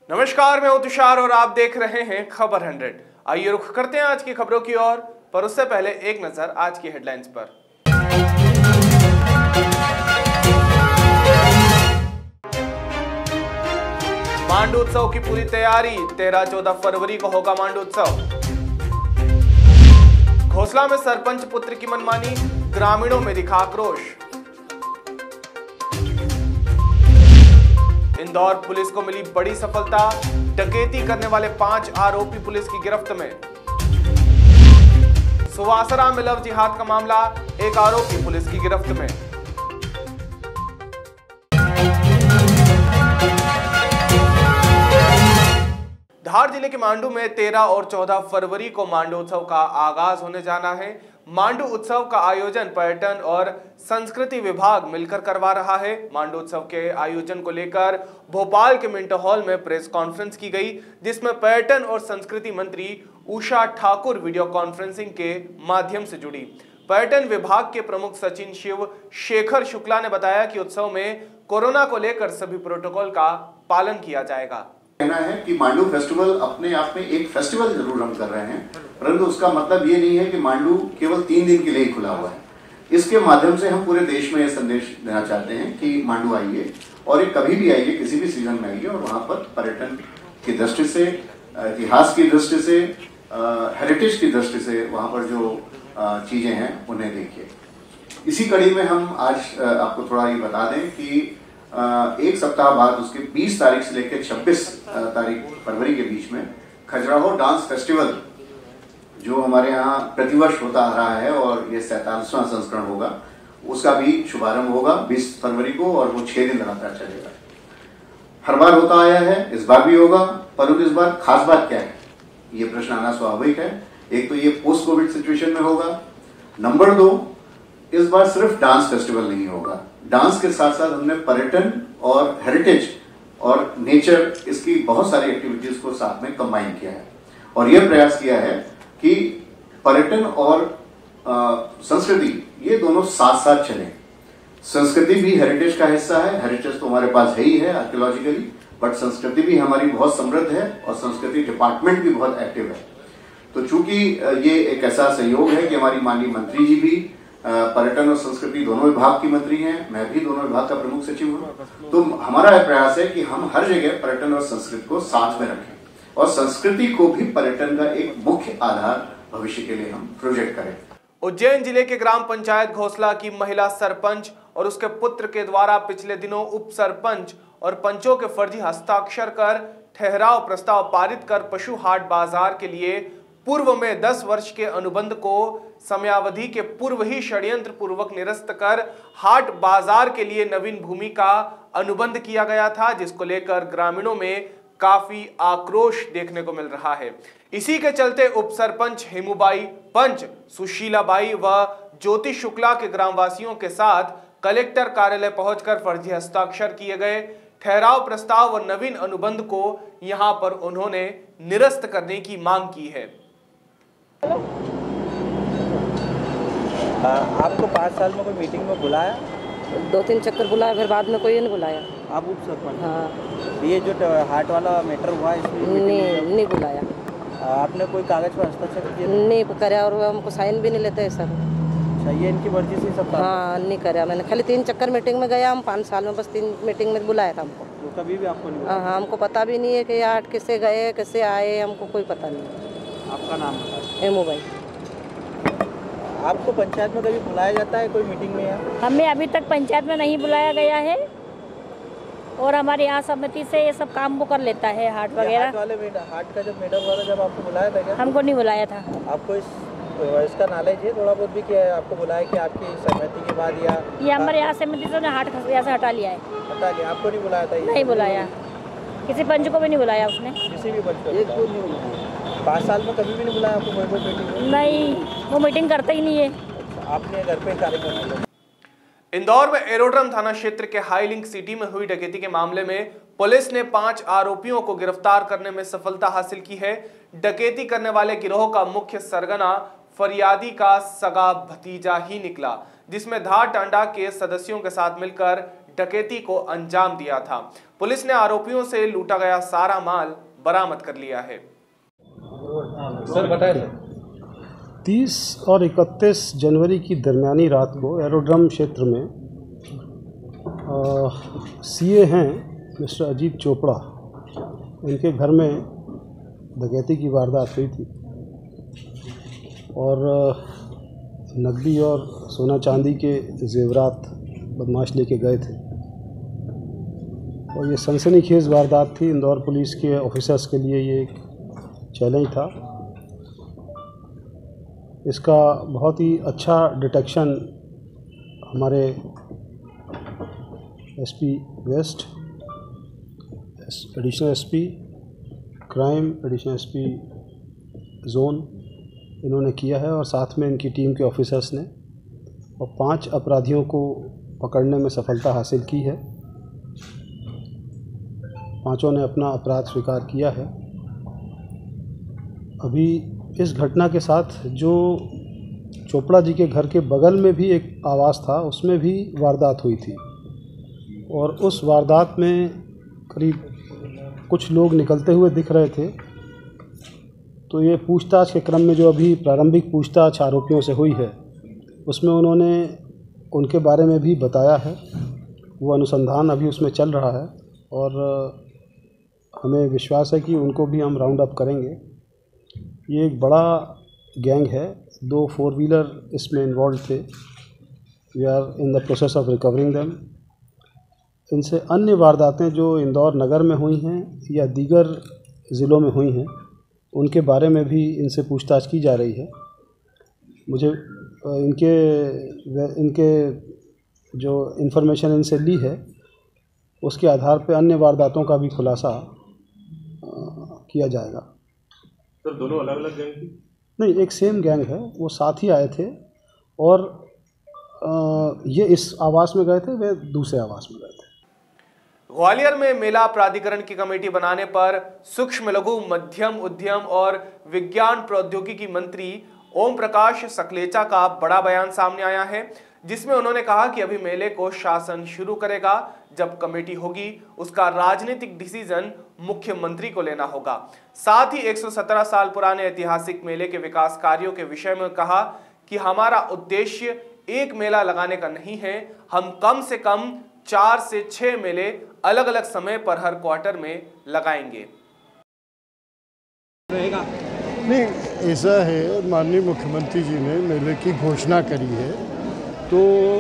नमस्कार, मैं हूं तुषार और आप देख रहे हैं खबर 100। आइए रुख करते हैं आज की खबरों की ओर, पर उससे पहले एक नजर आज की हेडलाइंस पर। मांडू उत्सव की पूरी तैयारी, 13-14 फरवरी को होगा मांडू उत्सव। घोसला में सरपंच पुत्र की मनमानी, ग्रामीणों में दिखा आक्रोश। इंदौर पुलिस को मिली बड़ी सफलता, डकैती करने वाले 5 आरोपी पुलिस की गिरफ्त में। सुवासरा में लव जिहाद का मामला, एक आरोपी पुलिस की गिरफ्त में। धार जिले के मांडू में 13 और 14 फरवरी को मांडू उत्सव का आगाज होने जाना है। मांडू उत्सव का आयोजन पर्यटन और संस्कृति विभाग मिलकर करवा रहा है। मांडू उत्सव के आयोजन को लेकर भोपाल के मिंटो हॉल में प्रेस कॉन्फ्रेंस की गई, जिसमें पर्यटन और संस्कृति मंत्री उषा ठाकुर वीडियो कॉन्फ्रेंसिंग के माध्यम से जुड़ी। पर्यटन विभाग के प्रमुख सचिव शिव शेखर शुक्ला ने बताया कि उत्सव में कोरोना को लेकर सभी प्रोटोकॉल का पालन किया जाएगा। कहना है कि मांडू फेस्टिवल अपने आप में एक फेस्टिवल जरूर हम कर रहे हैं, परंतु उसका मतलब ये नहीं है कि मांडू केवल 3 दिन के लिए ही खुला हुआ है। इसके माध्यम से हम पूरे देश में ये संदेश देना चाहते हैं कि मांडू आइए, और ये कभी भी आइए, किसी भी सीजन में आइए, और वहां पर पर्यटन की दृष्टि से, इतिहास की दृष्टि से, हेरिटेज की दृष्टि से वहां पर जो चीजें हैं उन्हें देखिए। इसी कड़ी में हम आज आपको थोड़ा ये बता दें कि एक सप्ताह बाद उसके 20 तारीख से लेकर 26 तारीख फरवरी के बीच में खजुराहो डांस फेस्टिवल जो हमारे यहाँ प्रतिवर्ष होता आ रहा है, और ये 47वां संस्करण होगा, उसका भी शुभारंभ होगा 20 फरवरी को, और वो 6 दिन लगातार चलेगा। हर बार होता आया है, इस बार भी होगा, परंतु इस बार खास बात क्या है, ये प्रश्न आना स्वाभाविक है। एक तो ये पोस्ट कोविड सिचुएशन में होगा, नंबर 2 इस बार सिर्फ डांस फेस्टिवल नहीं होगा, डांस के साथ साथ हमने पर्यटन और हेरिटेज और नेचर, इसकी बहुत सारी एक्टिविटीज को साथ में कंबाइन किया है, और यह प्रयास किया है कि पर्यटन और संस्कृति ये दोनों साथ साथ चलें। संस्कृति भी हेरिटेज का हिस्सा है, हेरिटेज तो हमारे पास है ही है आर्कियोलॉजिकली, बट संस्कृति भी हमारी बहुत समृद्ध है, और संस्कृति डिपार्टमेंट भी बहुत एक्टिव है। तो चूंकि ये एक ऐसा सहयोग है कि हमारी माननीय मंत्री जी भी पर्यटन और संस्कृति दोनों विभाग की मंत्री हैं, मैं भी दोनों विभाग का प्रमुख सचिव हूं, तो हमारा प्रयास है कि हम हर जगह पर्यटन और संस्कृति को साथ में रखें, और संस्कृति को भी पर्यटन का एक मुख्य आधार भविष्य के लिए हम प्रोजेक्ट करें। उज्जैन जिले के ग्राम पंचायत घोसला की महिला सरपंच और उसके पुत्र के द्वारा पिछले दिनों उप सरपंच और पंचों के फर्जी हस्ताक्षर कर ठहराव प्रस्ताव पारित कर पशु हाट बाजार के लिए पूर्व में 10 वर्ष के अनुबंध को समयावधि के पूर्व ही षड्यंत्र पूर्वक निरस्त कर हाट बाजार के लिए नवीन भूमि का अनुबंध किया गया था, जिसको लेकर ग्रामीणों में काफी आक्रोश देखने को मिल रहा है। इसी के चलते उप सरपंच हेमूबाई, पंच सुशीलाबाई व ज्योति शुक्ला के ग्रामवासियों के साथ कलेक्टर कार्यालय पहुंचकर फर्जी हस्ताक्षर किए गए ठहराव प्रस्ताव व नवीन अनुबंध को यहां पर उन्होंने निरस्त करने की मांग की है। आपको 5 साल में कोई मीटिंग में बुलाया? 2-3 चक्कर बुलाया, फिर बाद में कोई नहीं बुलाया। आप उप सरपंच? हाँ। ये जो हाट वाला मैटर हुआ इसमें नहीं बुलाया। आपने कोई कागज पर हस्ताक्षर किया? नहीं करा, और हमको साइन भी नहीं लेते सर। अच्छा, ये इनकी मर्जी से सब? हाँ, नहीं करा मैंने, खाली 3 चक्कर मीटिंग में गया। हम 5 साल में बस 3 मीटिंग में बुलाया था हमको। तो कभी भी आपको नहीं बुलाया? हाँ, हमको पता भी नहीं है कि हाट किससे गए किससे आए, हमको कोई पता नहीं। आपका नाम बताइए। हेमूबाई। आपको पंचायत में कभी बुलाया जाता है कोई मीटिंग में? हमें अभी तक पंचायत में नहीं बुलाया गया है, और हमारे यहाँ समिति से ये सब काम वो कर लेता है, हाट वगैरह। हाट का जब मैटर हुआ था, जब आपको बुलाया था क्या? हमको नहीं बुलाया था। आपको इसका नॉलेज है थोड़ा बहुत भी कि आपको बुलाया कि आपकी सहमति के बाद, या ये हमारे यहाँ समिति से हाट यहाँ से हटा लिया है। हटा लिया? आपको नहीं बुलाया था? नहीं बुलाया, किसी पंच को भी नहीं बुलाया उसने। किसी भी पंच को? 5 साल में कभी भी नहीं बुलाया आपको कोई मीटिंग? नहीं, वो मीटिंग करता ही नहीं है। आपने घर पे कार्यक्रम? इंदौर में एरोड्रम थाना क्षेत्र के हाई लिंक सिटी में हुई डकैती के मामले में पुलिस ने 5 आरोपियों को गिरफ्तार करने में सफलता हासिल की है। डकैती करने वाले गिरोह का मुख्य सरगना फरियादी का सगा भतीजा ही निकला, जिसमें धार टांडा के सदस्यों के साथ मिलकर डकैती को अंजाम दिया था। पुलिस ने आरोपियों से लूटा गया सारा माल बरामद कर लिया है। सर बताइए। 30 और 31 जनवरी की दरमियानी रात को एरोड्रम क्षेत्र में सीए हैं मिस्टर अजीत चोपड़ा, उनके घर में डकैती की वारदात हुई थी और नकदी और सोना चांदी के जेवरात बदमाश लेके गए थे और ये सनसनीखेज वारदात थी। इंदौर पुलिस के ऑफिसर्स के लिए ये एक चैलेंज था। इसका बहुत ही अच्छा डिटेक्शन हमारे SP west, additional SP crime, additional SP zone इन्होंने किया है और साथ में इनकी टीम के ऑफिसर्स ने, और 5 अपराधियों को पकड़ने में सफलता हासिल की है। 5 ने अपना अपराध स्वीकार किया है। अभी इस घटना के साथ जो चोपड़ा जी के घर के बगल में भी एक आवास था, उसमें भी वारदात हुई थी और उस वारदात में करीब कुछ लोग निकलते हुए दिख रहे थे। तो ये पूछताछ के क्रम में जो अभी प्रारंभिक पूछताछ आरोपियों से हुई है, उसमें उन्होंने उनके बारे में भी बताया है। वो अनुसंधान अभी उसमें चल रहा है और हमें विश्वास है कि उनको भी हम राउंड अप करेंगे। ये एक बड़ा गैंग है, 2 4 व्हीलर इसमें इन्वॉल्व थे। We are in the process of recovering them. इनसे अन्य वारदातें जो इंदौर नगर में हुई हैं या दीगर ज़िलों में हुई हैं, उनके बारे में भी इनसे पूछताछ की जा रही है। मुझे इनके जो इन्फॉर्मेशन इनसे ली है, उसके आधार पर अन्य वारदातों का भी खुलासा किया जाएगा। सर दोनों अलग अलग गैंग थी? नहीं, एक सेम गैंग है। वो साथ ही आए थे और ये इस आवास में गए थे, वे दूसरे आवास में गए थे। ग्वालियर में मेला प्राधिकरण की कमेटी बनाने पर सूक्ष्म लघु मध्यम उद्यम और विज्ञान प्रौद्योगिकी मंत्री ओम प्रकाश सकलेचा का बड़ा बयान सामने आया है, जिसमें उन्होंने कहा कि अभी मेले को शासन शुरू करेगा। जब कमेटी होगी उसका राजनीतिक डिसीजन मुख्यमंत्री को लेना होगा। साथ ही 117 साल पुराने ऐतिहासिक मेले के विकास कार्यों के विषय में कहा कि हमारा उद्देश्य एक मेला लगाने का नहीं है, हम कम से कम 4 से 6 मेले अलग अलग समय पर हर क्वार्टर में लगाएंगे। नहीं, ऐसा है, माननीय मुख्यमंत्री जी ने मेले की घोषणा करी है तो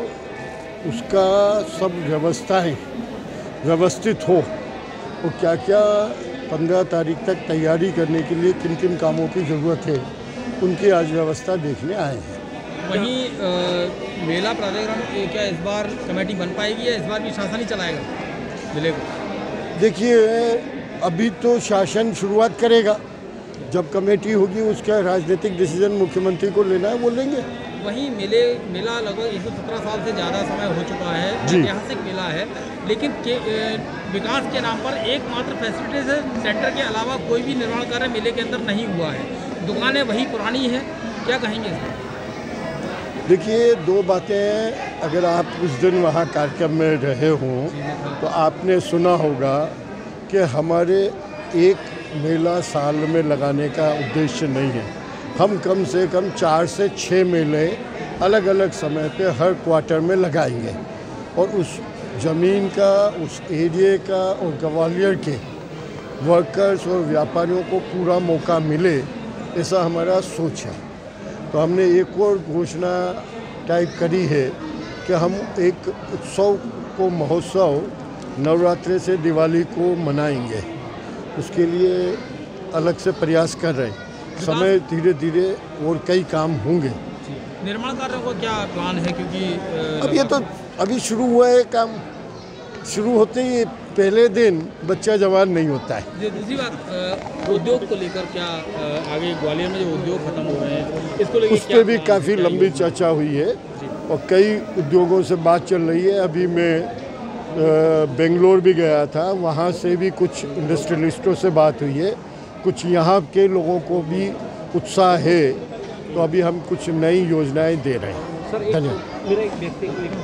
उसका सब व्यवस्थाएं व्यवस्थित हो और क्या क्या 15 तारीख तक तैयारी करने के लिए किन किन कामों की ज़रूरत है, उनकी आज व्यवस्था देखने आए हैं। वहीं मेला प्राधिकरण क्या इस बार कमेटी बन पाएगी या इस बार भी शासन ही चलाएगा मेले को? देखिए, अभी तो शासन शुरुआत करेगा, जब कमेटी होगी उसका राजनीतिक डिसीजन मुख्यमंत्री को लेना है, वो लेंगे। वहीं मेला लगभग 117 साल से ज़्यादा समय हो चुका है, ऐतिहासिक मेला है, लेकिन विकास के नाम पर एकमात्र फैसिलिटीज सेंटर के अलावा कोई भी निर्माण कार्य मेले के अंदर नहीं हुआ है। दुकानें वही पुरानी हैं, क्या कहेंगे इस पर? देखिए, 2 बातें हैं। अगर आप उस दिन वहाँ कार्यक्रम में रहे हों तो आपने सुना होगा कि हमारे एक मेला साल में लगाने का उद्देश्य नहीं है। हम कम से कम 4 से 6 मेले अलग अलग समय पे हर क्वार्टर में लगाएंगे और उस ज़मीन का, उस एरिया का और ग्वालियर के वर्कर्स और व्यापारियों को पूरा मौका मिले, ऐसा हमारा सोच है। तो हमने एक और घोषणा टाइप करी है कि हम एक उत्सव को, महोत्सव नवरात्रि से दिवाली को मनाएंगे। उसके लिए अलग से प्रयास कर रहे हैं। समय धीरे धीरे और कई काम होंगे। निर्माण कार्यों को क्या प्लान है, क्योंकि अब ये तो अभी शुरू हुआ है काम। शुरू होते ही पहले दिन बच्चा जवान नहीं होता है। दूसरी बात, उद्योग को लेकर क्या आगे ग्वालियर में जो उद्योग खत्म हो रहे हैं, इसको लेकर उस पर भी काफ़ी लंबी चर्चा हुई है और कई उद्योगों से बात चल रही है। अभी मैं बेंगलोर भी गया था, वहाँ से भी कुछ इंडस्ट्रियलिस्टों से बात हुई है। कुछ यहाँ के लोगों को भी उत्साह है, तो अभी हम कुछ नई योजनाएं दे रहे हैं। धन्यवाद।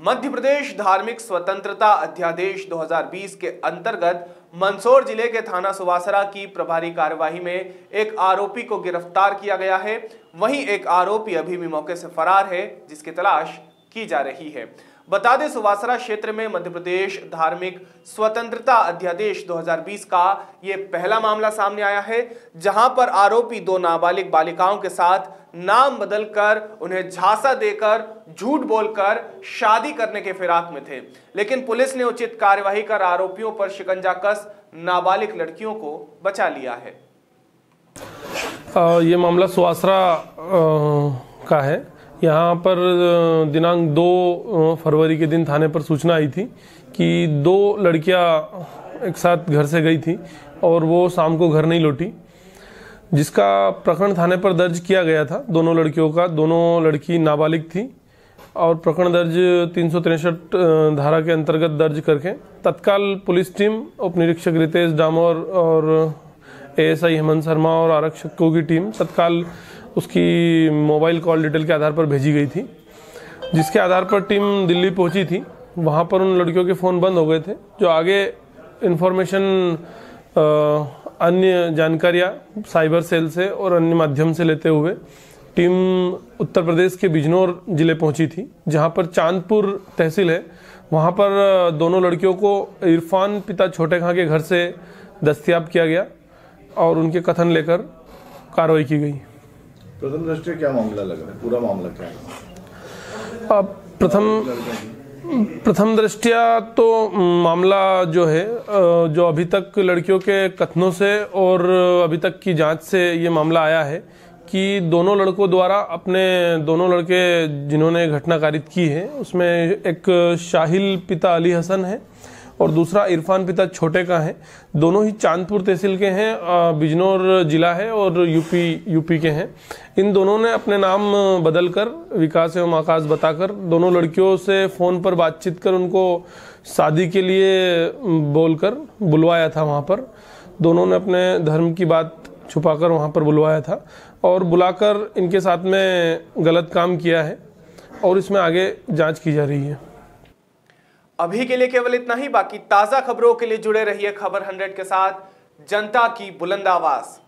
मध्य प्रदेश धार्मिक स्वतंत्रता अध्यादेश 2020 के अंतर्गत मंदसौर जिले के थाना सुवासरा की प्रभारी कार्यवाही में एक आरोपी को गिरफ्तार किया गया है। वहीं एक आरोपी अभी भी मौके से फरार है, जिसकी तलाश की जा रही है। बता दें, सुवासरा क्षेत्र में मध्य प्रदेश धार्मिक स्वतंत्रता अध्यादेश 2020 का ये पहला मामला सामने आया है, जहां पर आरोपी 2 नाबालिग बालिकाओं के साथ नाम बदलकर, उन्हें झांसा देकर, झूठ बोलकर शादी करने के फिराक में थे। लेकिन पुलिस ने उचित कार्यवाही कर आरोपियों पर शिकंजा कस नाबालिग लड़कियों को बचा लिया है। ये मामला सुवासरा का है। यहाँ पर दिनांक 2 फरवरी के दिन थाने पर सूचना आई थी कि 2 लड़कियाँ एक साथ घर से गई थी और वो शाम को घर नहीं लौटी, जिसका प्रकरण थाने पर दर्ज किया गया था। दोनों लड़कियों का, दोनों लड़की नाबालिग थी और प्रकरण दर्ज 363 धारा के अंतर्गत दर्ज करके तत्काल पुलिस टीम, उप निरीक्षक रितेश डामोर और ASI हेमंत शर्मा और आरक्षकों की टीम तत्काल उसकी मोबाइल कॉल डिटेल के आधार पर भेजी गई थी, जिसके आधार पर टीम दिल्ली पहुंची थी। वहां पर उन लड़कियों के फ़ोन बंद हो गए थे। जो आगे इन्फॉर्मेशन अन्य जानकारियां साइबर सेल से और अन्य माध्यम से लेते हुए टीम उत्तर प्रदेश के बिजनौर जिले पहुंची थी, जहां पर चांदपुर तहसील है। वहां पर दोनों लड़कियों को इरफान पिता छोटे खां के घर से दस्तयाब किया गया और उनके कथन लेकर कार्रवाई की गई। प्रथम दृष्टया क्या मामला लग रहा है? पूरा मामला क्या है? प्रथम दृष्टया तो मामला जो है, जो अभी तक लड़कियों के कथनों से और अभी तक की जांच से ये मामला आया है कि दोनों लड़कों द्वारा दोनों लड़के जिन्होंने घटना कारित की है, उसमें एक शाहिल पिता अली हसन है और दूसरा इरफान पिता छोटे का है। दोनों ही चांदपुर तहसील के हैं, बिजनौर जिला है और यूपी के हैं। इन दोनों ने अपने नाम बदलकर विकास एवं आकाश बताकर दोनों लड़कियों से फ़ोन पर बातचीत कर उनको शादी के लिए बोलकर बुलवाया था। वहाँ पर दोनों ने अपने धर्म की बात छुपाकर वहाँ पर बुलवाया था और बुलाकर इनके साथ में गलत काम किया है और इसमें आगे जांच की जा रही है। अभी के लिए केवल इतना ही। बाकी ताज़ा खबरों के लिए जुड़े रहिए खबर 100 के साथ। जनता की बुलंद आवाज।